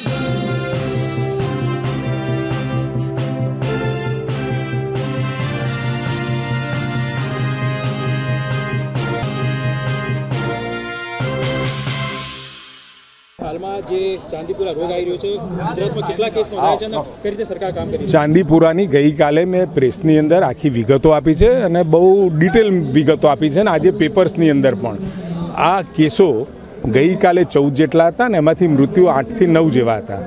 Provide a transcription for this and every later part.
હાલમાં જે ચાંદીપુરા રોગ આવી રહ્યો છે, ગુજરાતમાં કેટલા કેસ નોંધાયા છે અને કઈ રીતે સરકાર કામ કરી? ચાંદીપુરાની ગઈકાલે મેં પ્રેસની અંદર આખી વિગતો આપી છે અને બહુ ડિટેલ વિગતો આપી છે અને આજે પેપર્સની અંદર પણ આ કેસો ગઈકાલે 14 જેટલા હતા ને એમાંથી મૃત્યુ 8 થી 9 જેવા હતા.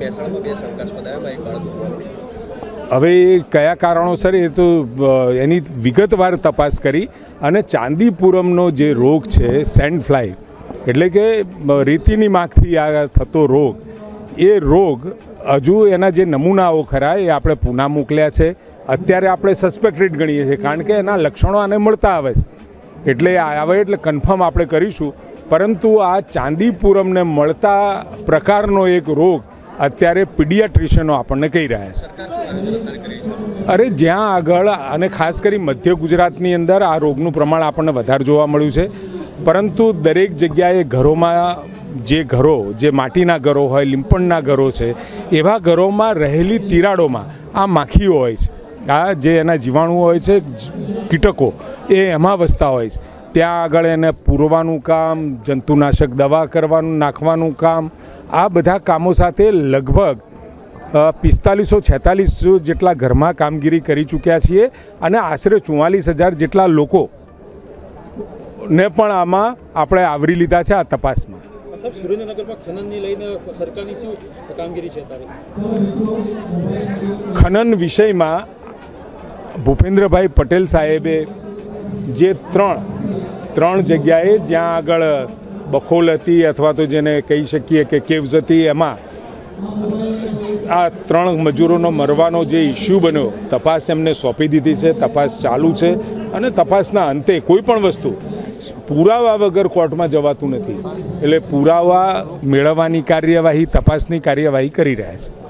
હવે કયા કારણોસર એ તો એની વિગતવાર તપાસ કરી અને ચાંદીપુરમનો જે રોગ છે સેન્ડ ફ્લાય એટલે કે રેતીની માખથી આ થતો રોગ, એ રોગ હજુ એના જે નમૂનાઓ ખરા એ આપણે પૂના મોકલ્યા છે. અત્યારે આપણે સસ્પેક્ટેડ ગણીએ છીએ કારણ કે એના લક્ષણો આને મળતા આવે છે, એટલે આવે એટલે કન્ફર્મ આપણે કરીશું. પરંતુ આ ચાંદીપુરમને મળતા પ્રકારનો એક રોગ અત્યારે પીડિયાટ્રિશિયનો આપણને કહી રહ્યા છે. અરે જ્યાં આગળ અને ખાસ કરી મધ્ય ગુજરાતની અંદર આ રોગનું પ્રમાણ આપણને વધારે જોવા મળ્યું છે, પરંતુ દરેક જગ્યાએ ઘરોમાં જે માટીના ઘરો હોય, લીંપણના ઘરો છે, એવા ઘરોમાં રહેલી તિરાડોમાં આ માખીઓ હોય છે. આ જે એના જીવાણુઓ હોય છે, કીટકો, એ એમાં વસતા હોય છે. ત્યાં આગળ એને પૂરવાનું કામ, જંતુનાશક દવા કરવાનું, નાખવાનું કામ, આ બધા કામો સાથે લગભગ 4546 જેટલા ઘરમાં કામગીરી કરી ચૂક્યા છીએ અને આશરે 44,000 જેટલા લોકો ને પણ આમાં આપણે આવરી લીધા છે આ તપાસમાં. સાહેબ, સુરેન્દ્રનગરમાં ખનનને લઈને સરકારની શું કામગીરી છે? ખનન વિષયમાં ભૂપેન્દ્રભાઈ પટેલ સાહેબે જે ત્રણ જગ્યાએ જ્યાં આગળ બખોલ હતી અથવા તો જેને કહી શકીએ કે કેવ્સ હતી, એમાં આ 3 મજૂરોનો મરવાનો જે ઇસ્યુ બન્યો, તપાસ એમને સોંપી દીધી છે. તપાસ ચાલુ છે અને તપાસના અંતે કોઈ પણ વસ્તુ પુરાવા વગર કોર્ટમાં જવાતું નથી, એટલે પુરાવા મેળવવાની કાર્યવાહી, તપાસની કાર્યવાહી કરી રહ્યા છે.